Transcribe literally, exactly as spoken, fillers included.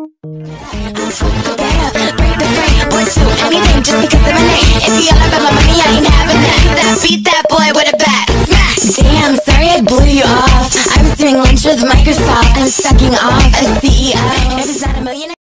Break the frame, boys do anything just because of my name. If you all about my money, I ain't having that. That beat that boy with a bat. Smack. Damn, sorry I blew you off. I was doing lunch with Microsoft. I'm sucking off a C E O.